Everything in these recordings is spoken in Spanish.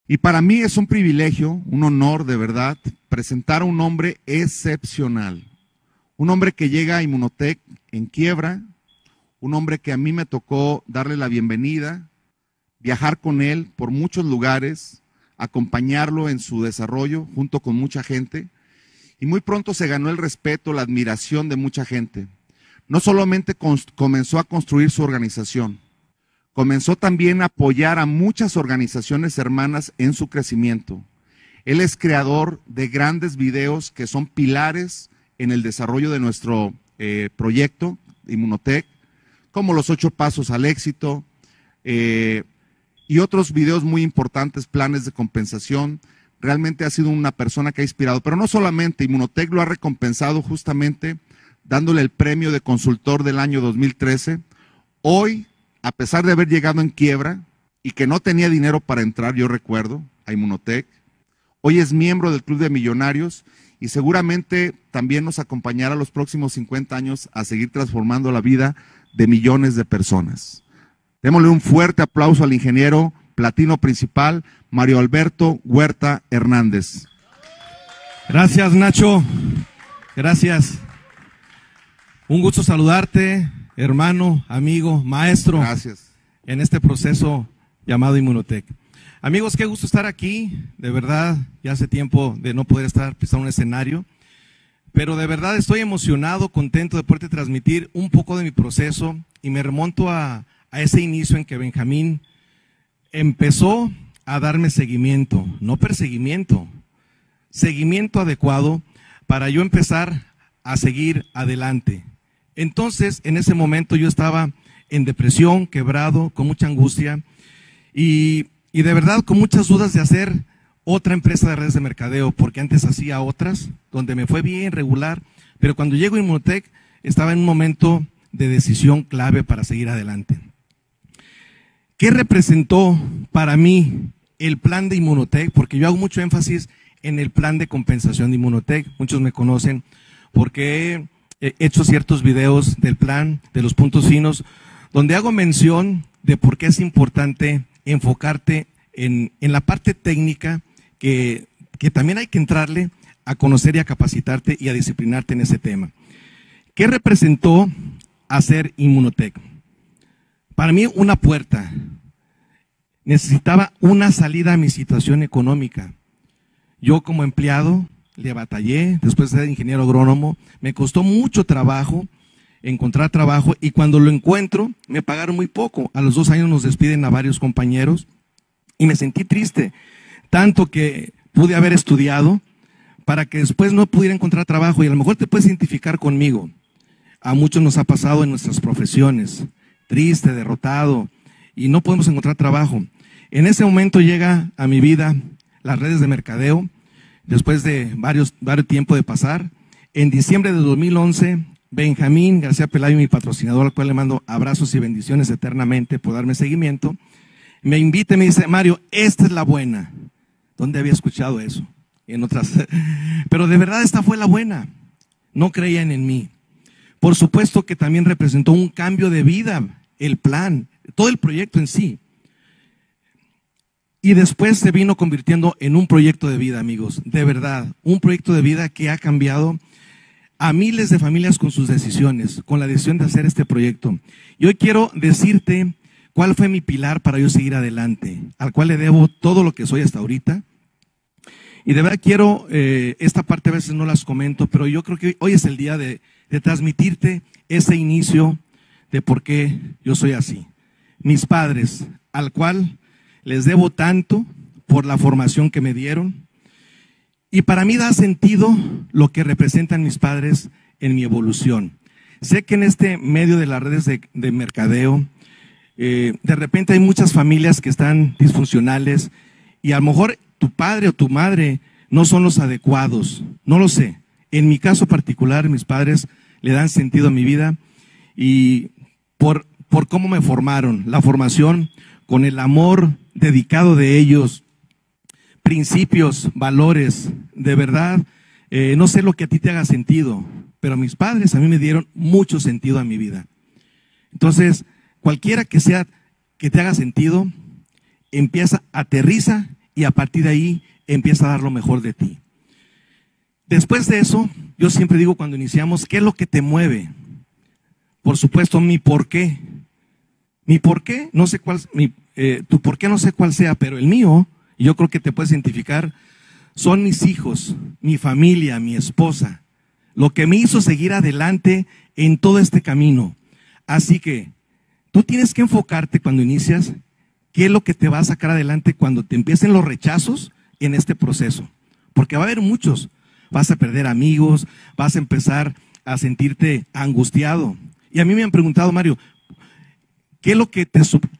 Y para mí es un privilegio, un honor de verdad, presentar a un hombre excepcional. Un hombre que llega a Inmunotech en quiebra, un hombre que a mí me tocó darle la bienvenida, viajar con él por muchos lugares, acompañarlo en su desarrollo junto con mucha gente, y muy pronto se ganó el respeto, la admiración de mucha gente. No solamente comenzó a construir su organización, comenzó también a apoyar a muchas organizaciones hermanas en su crecimiento. Él es creador de grandes videos que son pilares en el desarrollo de nuestro proyecto Inmunotech, como los 8 pasos al éxito y otros videos muy importantes, planes de compensación. Realmente ha sido una persona que ha inspirado, pero no solamente, Inmunotech lo ha recompensado justamente dándole el premio de consultor del año 2013. Hoy, a pesar de haber llegado en quiebra y que no tenía dinero para entrar, yo recuerdo, a Inmunotech, hoy es miembro del Club de Millonarios y seguramente también nos acompañará los próximos 50 años a seguir transformando la vida de millones de personas. Démosle un fuerte aplauso al ingeniero platino principal, Mario Alberto Huerta Hernández. Gracias, Nacho. Gracias. Un gusto saludarte, hermano, amigo, maestro. Gracias. En este proceso llamado Inmunotech. Amigos, qué gusto estar aquí. De verdad, ya hace tiempo de no poder estar pisando un escenario. Pero de verdad estoy emocionado, contento de poder transmitir un poco de mi proceso. Y me remonto a ese inicio en que Benjamín empezó a darme seguimiento, no perseguimiento, seguimiento adecuado para yo empezar a seguir adelante. Entonces, en ese momento yo estaba en depresión, quebrado, con mucha angustia y de verdad con muchas dudas de hacer otra empresa de redes de mercadeo, porque antes hacía otras, donde me fue bien, regular, pero cuando llego a Inmunotech estaba en un momento de decisión clave para seguir adelante. ¿Qué representó para mí el plan de Inmunotech? Porque yo hago mucho énfasis en el plan de compensación de Inmunotech. Muchos me conocen porque he hecho ciertos videos del plan, de los puntos finos, donde hago mención de por qué es importante enfocarte en la parte técnica, que también hay que entrarle a conocer y a capacitarte y a disciplinarte en ese tema. ¿Qué representó hacer Inmunotech? Para mí, una puerta. Necesitaba una salida a mi situación económica. Yo como empleado le batallé, después de ser ingeniero agrónomo, me costó mucho trabajo encontrar trabajo y cuando lo encuentro me pagaron muy poco. A los 2 años nos despiden a varios compañeros y me sentí triste, tanto que pude haber estudiado para que después no pudiera encontrar trabajo y a lo mejor te puedes identificar conmigo. A muchos nos ha pasado en nuestras profesiones, triste, derrotado y no podemos encontrar trabajo. En ese momento llega a mi vida las redes de mercadeo, después de varios tiempo de pasar. En diciembre de 2011, Benjamín García Pelayo, mi patrocinador, al cual le mando abrazos y bendiciones eternamente por darme seguimiento, me invita y me dice: Mario, esta es la buena. ¿Dónde había escuchado eso? En otras. Pero de verdad esta fue la buena. No creían en mí. Por supuesto que también representó un cambio de vida, el plan, todo el proyecto en sí. Y después se vino convirtiendo en un proyecto de vida, amigos. De verdad, un proyecto de vida que ha cambiado a miles de familias con sus decisiones, con la decisión de hacer este proyecto. Y hoy quiero decirte cuál fue mi pilar para yo seguir adelante, al cual le debo todo lo que soy hasta ahorita. Y de verdad quiero, esta parte a veces no las comento, pero yo creo que hoy es el día de transmitirte ese inicio de por qué yo soy así. Mis padres, al cual les debo tanto por la formación que me dieron. Y para mí da sentido lo que representan mis padres en mi evolución. Sé que en este medio de las redes de mercadeo, de repente hay muchas familias que están disfuncionales y a lo mejor tu padre o tu madre no son los adecuados. No lo sé. En mi caso particular, mis padres le dan sentido a mi vida y por cómo me formaron, la formación con el amor dedicado de ellos, principios, valores, de verdad, no sé lo que a ti te haga sentido, pero mis padres a mí me dieron mucho sentido a mi vida. Entonces, cualquiera que sea que te haga sentido, empieza, aterriza y a partir de ahí empieza a dar lo mejor de ti. Después de eso, yo siempre digo cuando iniciamos, ¿qué es lo que te mueve? Por supuesto, mi por qué. Mi por qué, no sé cuál, tu por qué no sé cuál sea, pero el mío, y yo creo que te puedes identificar, son mis hijos, mi familia, mi esposa, lo que me hizo seguir adelante en todo este camino. Así que tú tienes que enfocarte cuando inicias, qué es lo que te va a sacar adelante cuando te empiecen los rechazos en este proceso. Porque va a haber muchos. Vas a perder amigos, vas a empezar a sentirte angustiado. Y a mí me han preguntado, Mario, ¿qué es lo que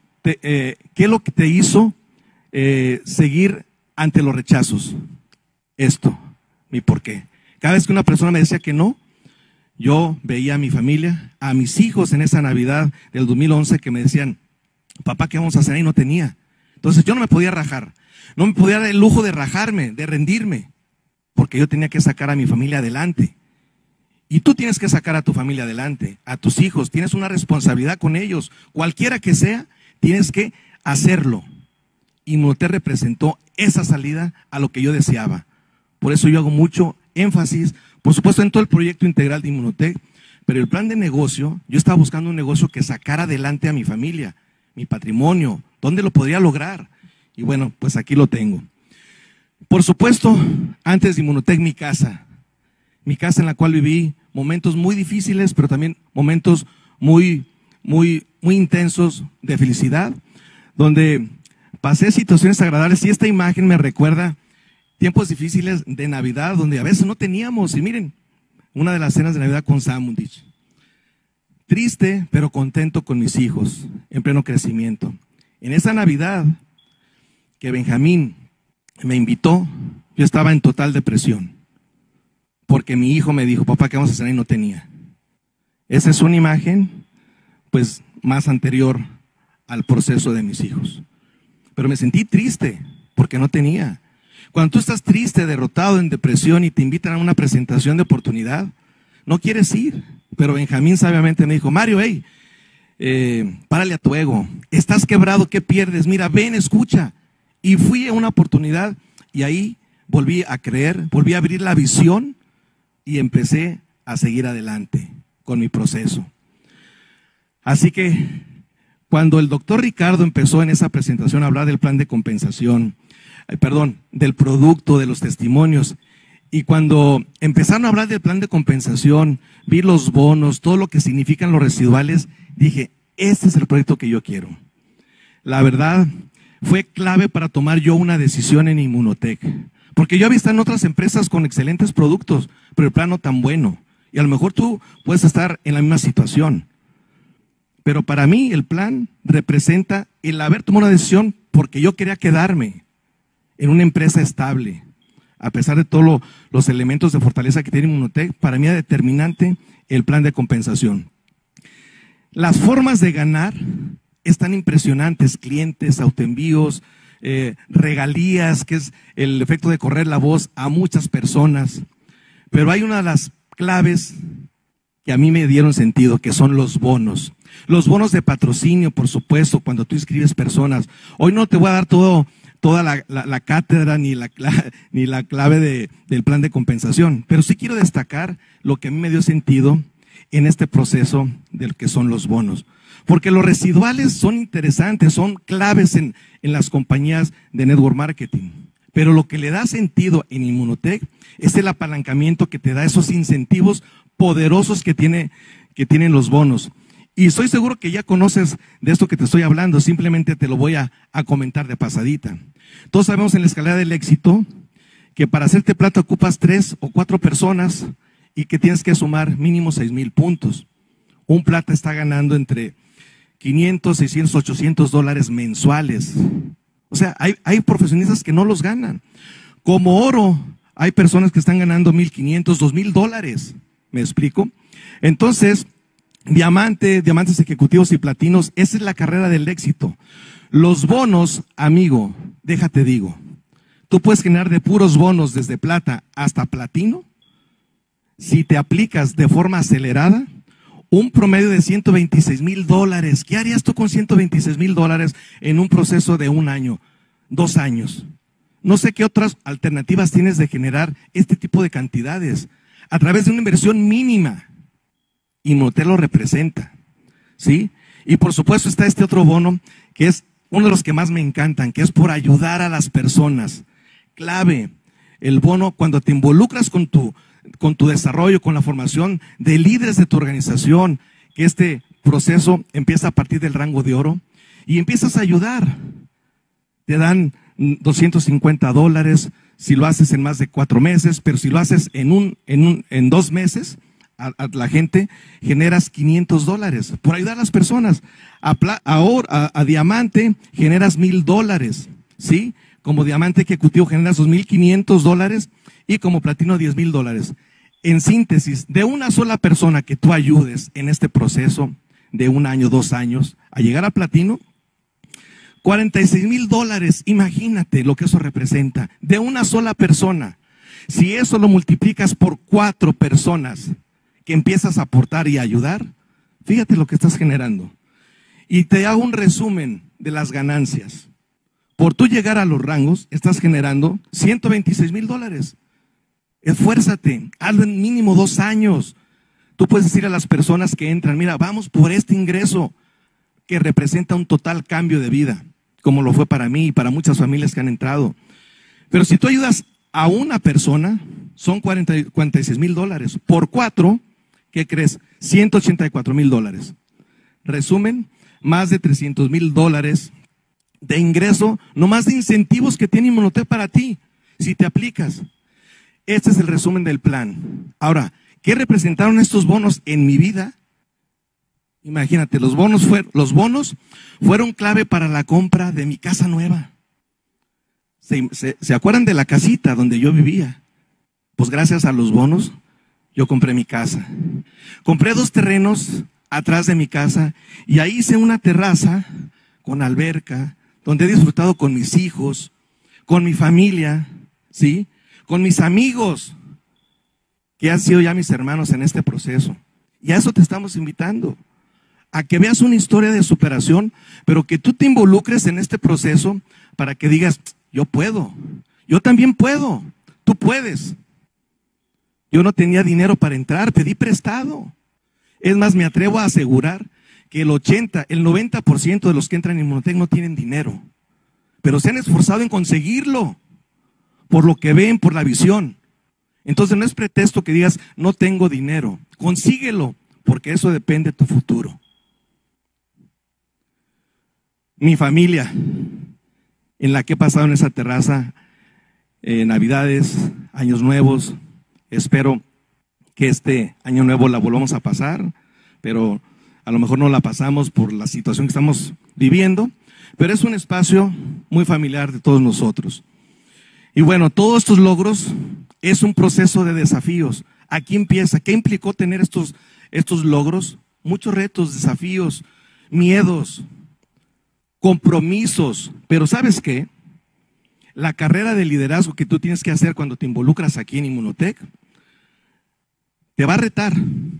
te hizo seguir ante los rechazos? Esto, mi por qué. Cada vez que una persona me decía que no, yo veía a mi familia, a mis hijos en esa Navidad del 2011 que me decían, papá, ¿qué vamos a hacer? Y no tenía. Entonces yo no me podía rajar, no me podía dar el lujo de rajarme, de rendirme, porque yo tenía que sacar a mi familia adelante. Y tú tienes que sacar a tu familia adelante, a tus hijos, tienes una responsabilidad con ellos, cualquiera que sea, tienes que hacerlo. Inmunotec representó esa salida a lo que yo deseaba. Por eso yo hago mucho énfasis, por supuesto en todo el proyecto integral de Inmunotec, pero el plan de negocio, yo estaba buscando un negocio que sacara adelante a mi familia, mi patrimonio, ¿dónde lo podría lograr? Y bueno, pues aquí lo tengo. Por supuesto, antes de Inmunotec, mi casa en la cual viví momentos muy difíciles, pero también momentos muy intensos de felicidad, donde pasé situaciones agradables y esta imagen me recuerda tiempos difíciles de Navidad, donde a veces no teníamos, y miren, una de las cenas de Navidad con Samundich. Triste, pero contento con mis hijos, en pleno crecimiento. En esa Navidad que Benjamín me invitó, yo estaba en total depresión, porque mi hijo me dijo, papá, ¿qué vamos a hacer? Y no tenía. Esa es una imagen, pues, más anterior al proceso de mis hijos. Pero me sentí triste, porque no tenía. Cuando tú estás triste, derrotado, en depresión y te invitan a una presentación de oportunidad, no quieres ir. Pero Benjamín sabiamente me dijo, Mario, hey, párale a tu ego. Estás quebrado, ¿qué pierdes? Mira, ven, escucha. Y fui a una oportunidad y ahí volví a creer, volví a abrir la visión y empecé a seguir adelante con mi proceso. Así que cuando el doctor Ricardo empezó en esa presentación a hablar del plan de compensación, del producto, de los testimonios, y cuando empezaron a hablar del plan de compensación, vi los bonos, todo lo que significan los residuales, dije, este es el proyecto que yo quiero. La verdad, fue clave para tomar yo una decisión en Inmunotec, porque yo había estado en otras empresas con excelentes productos, pero el plan no tan bueno, y a lo mejor tú puedes estar en la misma situación. Pero para mí el plan representa el haber tomado una decisión porque yo quería quedarme en una empresa estable. A pesar de todos los elementos de fortaleza que tiene Inmunotec, para mí es determinante el plan de compensación. Las formas de ganar están impresionantes, clientes, autoenvíos, regalías, que es el efecto de correr la voz a muchas personas. Pero hay una de las claves que a mí me dieron sentido, que son los bonos. Los bonos de patrocinio, por supuesto, cuando tú inscribes personas. Hoy no te voy a dar toda la cátedra ni la clave del plan de compensación, pero sí quiero destacar lo que a mí me dio sentido en este proceso del que son los bonos. Porque los residuales son interesantes, son claves en las compañías de network marketing. Pero lo que le da sentido en Inmunotec es el apalancamiento que te da esos incentivos poderosos que tienen los bonos. Y estoy seguro que ya conoces de esto que te estoy hablando, simplemente te lo voy a comentar de pasadita. Todos sabemos en la escalera del éxito que para hacerte plata ocupas 3 o 4 personas y que tienes que sumar mínimo 6,000 puntos. Un plata está ganando entre 500, 600, 800 dólares mensuales. O sea, hay profesionistas que no los ganan. Como oro, hay personas que están ganando 1,500, 2,000 dólares. ¿Me explico? Entonces, diamantes ejecutivos y platinos, esa es la carrera del éxito. Los bonos, amigo, déjate digo, tú puedes generar de puros bonos desde plata hasta platino, si te aplicas de forma acelerada, un promedio de 126,000 dólares. ¿Qué harías tú con 126,000 dólares en un proceso de 1 año, 2 años? No sé qué otras alternativas tienes de generar este tipo de cantidades a través de una inversión mínima. Inmunotech lo representa, ¿sí? Y por supuesto está este otro bono que es uno de los que más me encantan, que es por ayudar a las personas. Clave, el bono cuando te involucras con tu desarrollo, con la formación de líderes de tu organización, que este proceso empieza a partir del rango de oro y empiezas a ayudar. Te dan $250 si lo haces en más de 4 meses, pero si lo haces en 2 meses, a la gente generas $500 por ayudar a las personas. A diamante generas $1,000, ¿sí? Como diamante ejecutivo generas $2,500 y como platino $10,000. En síntesis, de una sola persona que tú ayudes en este proceso de 1 año, 2 años, a llegar a platino, $46,000, imagínate lo que eso representa, de una sola persona. Si eso lo multiplicas por 4 personas que empiezas a aportar y a ayudar, fíjate lo que estás generando. Y te hago un resumen de las ganancias. Por tú llegar a los rangos, estás generando $126,000. Esfuérzate, hazlo en mínimo 2 años. Tú puedes decir a las personas que entran, mira, vamos por este ingreso que representa un total cambio de vida, como lo fue para mí y para muchas familias que han entrado. Pero si tú ayudas a una persona, son $46,000. Por 4, ¿qué crees? $184,000. Resumen, más de $300,000 de ingreso, no más de incentivos que tiene Inmunotech para ti, si te aplicas. Este es el resumen del plan. Ahora, ¿qué representaron estos bonos en mi vida? Imagínate, los bonos fueron clave para la compra de mi casa nueva. ¿Se acuerdan de la casita donde yo vivía? Pues gracias a los bonos, yo compré mi casa. Compré 2 terrenos atrás de mi casa y ahí hice una terraza con alberca, donde he disfrutado con mis hijos, con mi familia, ¿sí? Con mis amigos, que han sido ya mis hermanos en este proceso. Y a eso te estamos invitando, a que veas una historia de superación, pero que tú te involucres en este proceso para que digas, yo puedo, yo también puedo, tú puedes. Yo no tenía dinero para entrar, pedí prestado. Es más, me atrevo a asegurar que el 90% de los que entran en Inmunotech no tienen dinero, pero se han esforzado en conseguirlo, por lo que ven, por la visión. Entonces no es pretexto que digas, no tengo dinero, consíguelo, porque eso depende de tu futuro. Mi familia, en la que he pasado en esa terraza, Navidades, Años Nuevos, espero que este Año Nuevo la volvamos a pasar, pero a lo mejor no la pasamos por la situación que estamos viviendo, pero es un espacio muy familiar de todos nosotros. Y bueno, todos estos logros es un proceso de desafíos. Aquí empieza. ¿Qué implicó tener estos logros? Muchos retos, desafíos, miedos, compromisos. Pero ¿sabes qué? La carrera de liderazgo que tú tienes que hacer cuando te involucras aquí en Inmunotech te va a retar.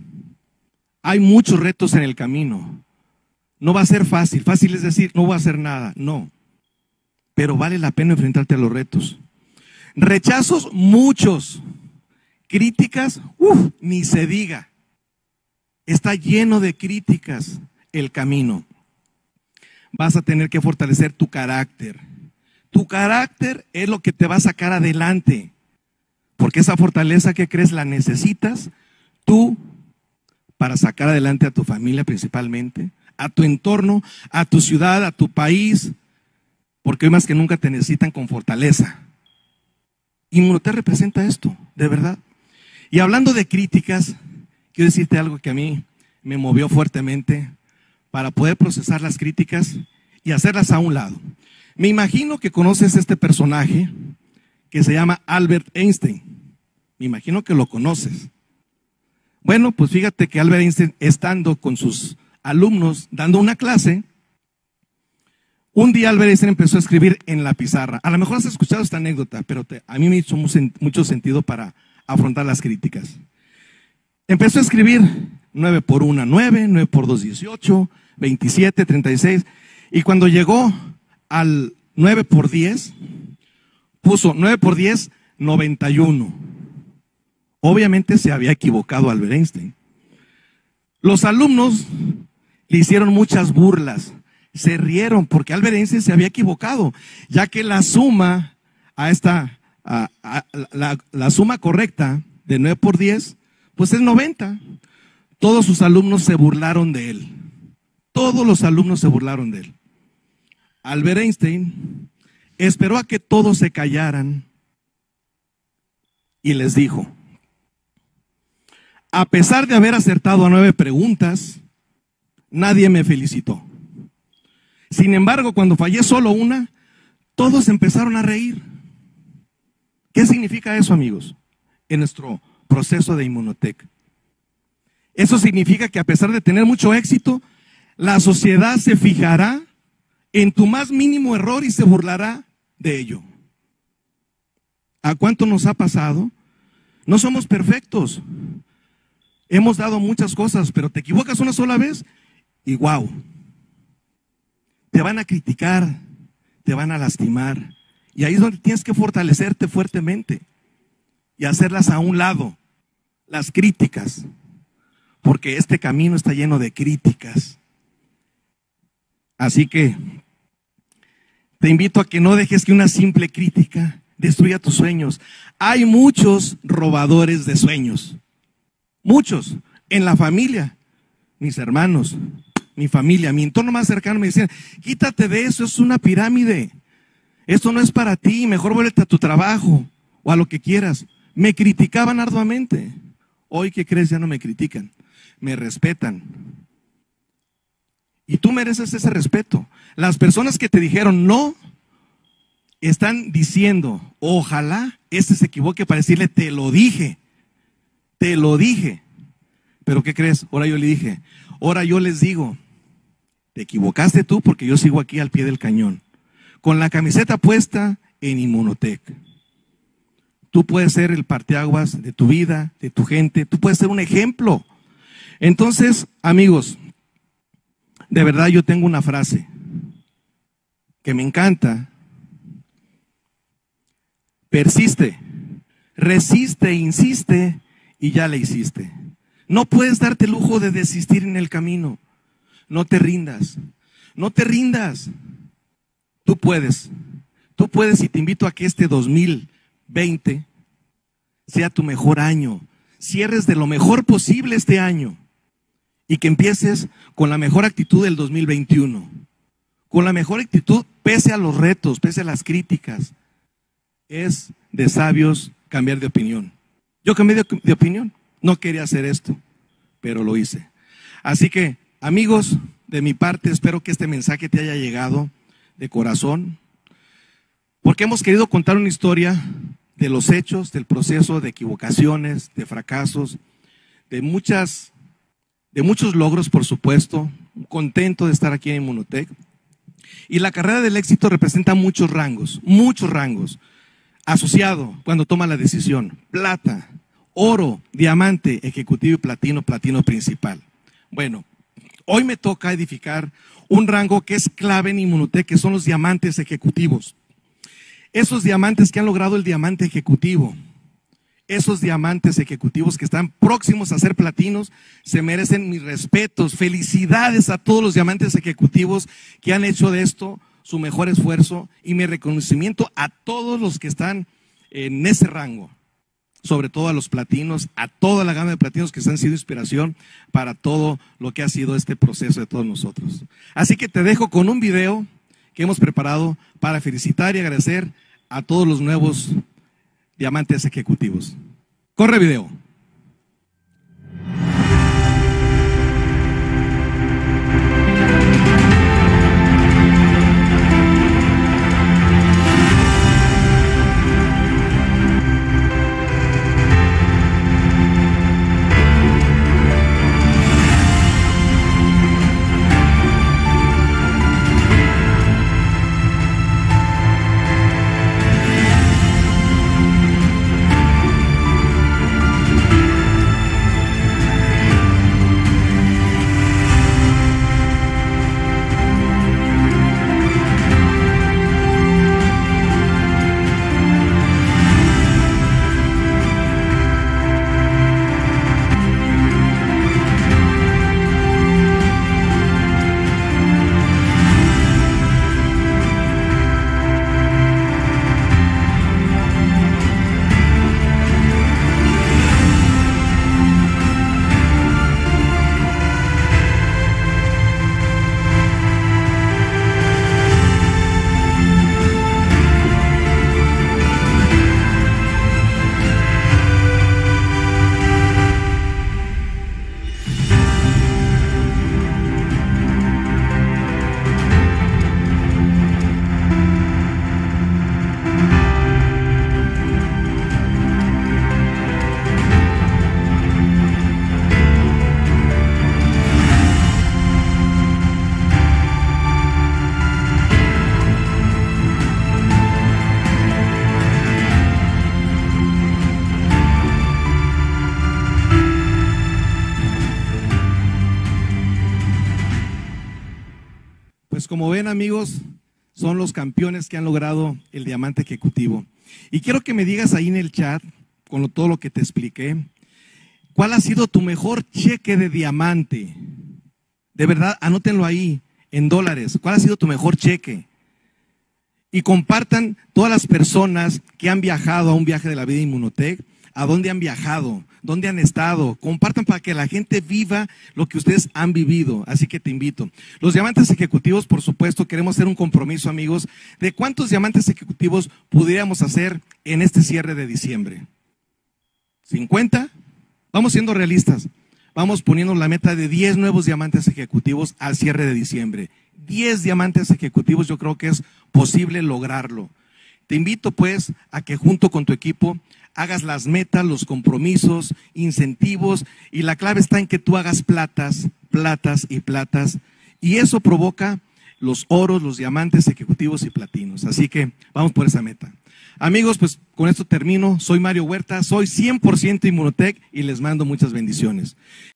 Hay muchos retos en el camino. No va a ser fácil. Fácil es decir, no voy a hacer nada. No. Pero vale la pena enfrentarte a los retos. Rechazos, muchos. Críticas, ni se diga. Está lleno de críticas el camino. Vas a tener que fortalecer tu carácter. Tu carácter es lo que te va a sacar adelante. Porque esa fortaleza que crees la necesitas tú para sacar adelante a tu familia principalmente, a tu entorno, a tu ciudad, a tu país, porque hoy más que nunca te necesitan con fortaleza. Inmunotech representa esto, de verdad. Y hablando de críticas, quiero decirte algo que a mí me movió fuertemente para poder procesar las críticas y hacerlas a un lado. Me imagino que conoces este personaje que se llama Albert Einstein. Me imagino que lo conoces. Bueno, pues fíjate que Albert Einstein, estando con sus alumnos dando una clase, un día Albert Einstein empezó a escribir en la pizarra. A lo mejor has escuchado esta anécdota, pero a mí me hizo mucho sentido para afrontar las críticas. Empezó a escribir 9 por 1, 9, 9 por 2, 18, 27, 36. Y cuando llegó al 9 por 10, puso 9 por 10, 91. Obviamente se había equivocado Albert Einstein. Los alumnos le hicieron muchas burlas, se rieron porque Albert Einstein se había equivocado, ya que la suma la suma correcta de 9 por 10, pues es 90. Todos sus alumnos se burlaron de él. Todos los alumnos se burlaron de él. Albert Einstein esperó a que todos se callaran y les dijo: a pesar de haber acertado a 9 preguntas, nadie me felicitó. Sin embargo, cuando fallé solo una, todos empezaron a reír. ¿Qué significa eso, amigos? En nuestro proceso de Inmunotech. Eso significa que a pesar de tener mucho éxito, la sociedad se fijará en tu más mínimo error y se burlará de ello. ¿A cuánto nos ha pasado? No somos perfectos. Hemos dado muchas cosas, pero te equivocas una sola vez y wow. Te van a criticar, te van a lastimar. Y ahí es donde tienes que fortalecerte fuertemente y hacerlas a un lado, las críticas, porque este camino está lleno de críticas. Así que te invito a que no dejes que una simple crítica destruya tus sueños. Hay muchos robadores de sueños, muchos, en la familia, mis hermanos, mi familia, mi entorno más cercano me decían: quítate de eso, es una pirámide. Esto no es para ti, mejor vuélvete a tu trabajo o a lo que quieras. Me criticaban arduamente. Hoy, ¿qué crees? Ya no me critican, me respetan. Y tú mereces ese respeto. Las personas que te dijeron no, están diciendo: ojalá este se equivoque para decirle: te lo dije, te lo dije. Pero ¿qué crees? Ahora yo le dije, ahora yo les digo: te equivocaste tú porque yo sigo aquí al pie del cañón, con la camiseta puesta en Inmunotech. Tú puedes ser el parteaguas de tu vida, de tu gente, tú puedes ser un ejemplo. Entonces, amigos, de verdad yo tengo una frase que me encanta. Persiste, resiste, insiste y ya le hiciste. No puedes darte el lujo de desistir en el camino. No te rindas, no te rindas. Tú puedes y te invito a que este 2020 sea tu mejor año. Cierres de lo mejor posible este año y que empieces con la mejor actitud del 2021. Con la mejor actitud pese a los retos, pese a las críticas. Es de sabios cambiar de opinión. Yo cambié de opinión, no quería hacer esto, pero lo hice. Así que, amigos, de mi parte espero que este mensaje te haya llegado de corazón, porque hemos querido contar una historia de los hechos, del proceso, de equivocaciones, de fracasos, de muchos logros, por supuesto. Contento de estar aquí en Inmunotech. Y la carrera del éxito representa muchos rangos, asociado cuando toma la decisión: plata, oro, diamante, ejecutivo y platino, platino principal. Bueno, hoy me toca edificar un rango que es clave en Inmunotech, que son los diamantes ejecutivos. Esos diamantes que han logrado el diamante ejecutivo, esos diamantes ejecutivos que están próximos a ser platinos, se merecen mis respetos. Felicidades a todos los diamantes ejecutivos que han hecho de esto su mejor esfuerzo, y mi reconocimiento a todos los que están en ese rango, sobre todo a los platinos, a toda la gama de platinos que han sido inspiración para todo lo que ha sido este proceso de todos nosotros. Así que te dejo con un video que hemos preparado para felicitar y agradecer a todos los nuevos diamantes ejecutivos. Corre video. como ven, amigos, son los campeones que han logrado el diamante ejecutivo. Y quiero que me digas ahí en el chat, con todo lo que te expliqué, ¿cuál ha sido tu mejor cheque de diamante? De verdad, anótenlo ahí, en dólares. ¿Cuál ha sido tu mejor cheque? Y compartan todas las personas que han viajado a un viaje de la vida de Inmunotech, a dónde han viajado, dónde han estado. Compartan para que la gente viva lo que ustedes han vivido. Así que te invito. Los diamantes ejecutivos, por supuesto, queremos hacer un compromiso, amigos, de cuántos diamantes ejecutivos pudiéramos hacer en este cierre de diciembre. ¿50? Vamos siendo realistas. Vamos poniendo la meta de 10 nuevos diamantes ejecutivos al cierre de diciembre. 10 diamantes ejecutivos, yo creo que es posible lograrlo. Te invito pues a que junto con tu equipo hagas las metas, los compromisos, incentivos, y la clave está en que tú hagas platas, platas y platas, y eso provoca los oros, los diamantes ejecutivos y platinos. Así que vamos por esa meta. Amigos, pues con esto termino. Soy Mario Huerta, soy 100% Inmunotech y les mando muchas bendiciones.